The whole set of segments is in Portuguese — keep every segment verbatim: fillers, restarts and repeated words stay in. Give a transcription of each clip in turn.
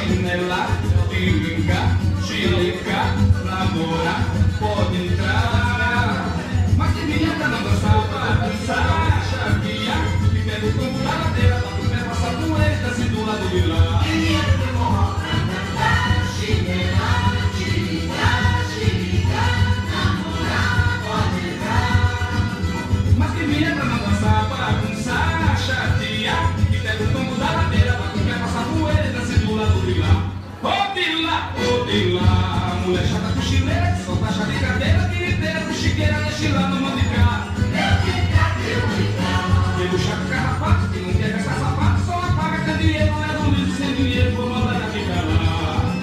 chinela, tirica, chilica, namorar, pode entrar. Mas que vinha pra não dançar, pra dançar, chavear, que pega o tombo da ladeira, bota o pé, passa a poeira, desce do lado de lá. Que vinha pro morro pra dançar, chinela, tirica, chilica, namorar, pode entrar. Mas que vinha pra não dançar, pra dançar, chavear, que pega o tombo da ladeira, bota o pé, passa a poeira, desce do lado de lá. Ô de lá, ô de lá, mulher chata com chilete, solta chá de cadeira, tiriteira, com chiqueira, deixa lá no mão de cá. Eu ficar, eu ficar. Pelo chato carrapato, que não quer gastar sapato, só apaga candeeiro, leva um livro sem dinheiro, vou mandar ela ficar lá.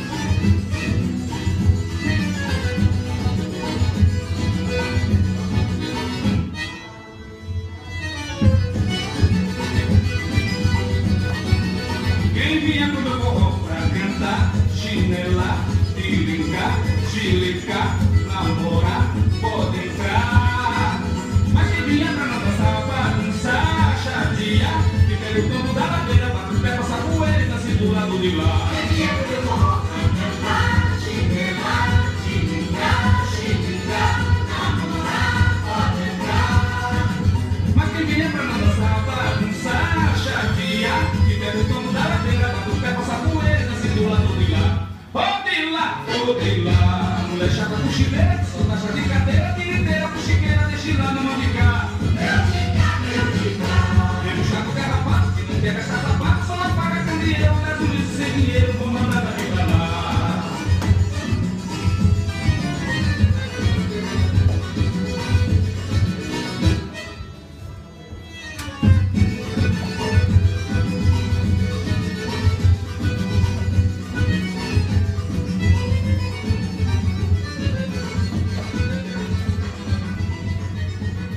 Quem vinha pro meu forró pra cantar, chinela, tirica, chilica, namorar, pode entrar. Mas quem vinha pra não dançar, pra dançar, chatear, que pega o tombo da ladeira, bate o pé, passa a poeira e desce do lado de lá. Que vinha pro morro pra cantar, chinela, tirica, chilica, namorar, pode entrar. Mas quem vinha pra não dançar, pra dançar, chatear, que pega o tombo da ladeira, bate o pé, passa a poeira e desce do lado de lá. Ô de lá, ô de lá, mulher chata com chilete, solta chá de cadeira, tiriteira, com chiqueira, deixa lá no mão de cá. Eu ficar, eu ficar. Pelo chato carrapato, que não quer gastar sapato, só apaga candeeiro, leva um livro sem dinheiro, vou mandar ela ficar lá.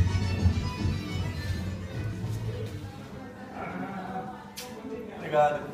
Obrigado.